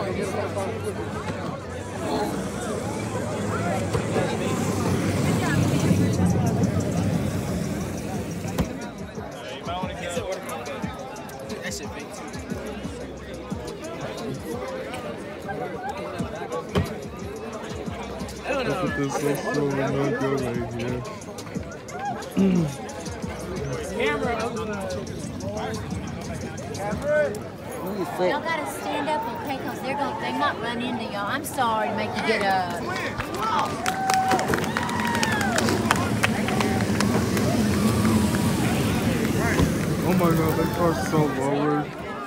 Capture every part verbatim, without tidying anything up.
Look at this so slow and no go right here. Y'all gotta stand up, okay? Cause they're gonna, they might run into y'all. I'm sorry to make you get up. Oh my god, that car's so lowered.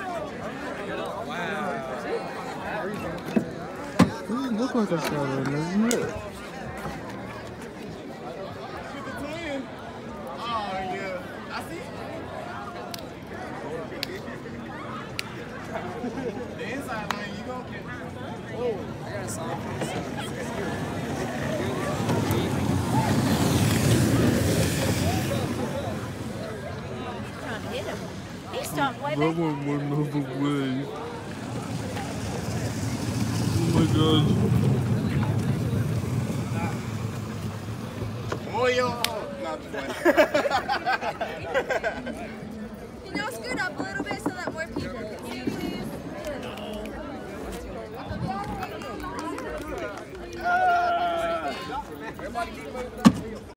Doesn't look like a shadow, doesn't it? The inside lane, you go get. Oh, I got a song. Trying to hit him. He stopped way back. That one went another way. Oh my god. Oh, yo. Not funny. You know, scoot up a little bit.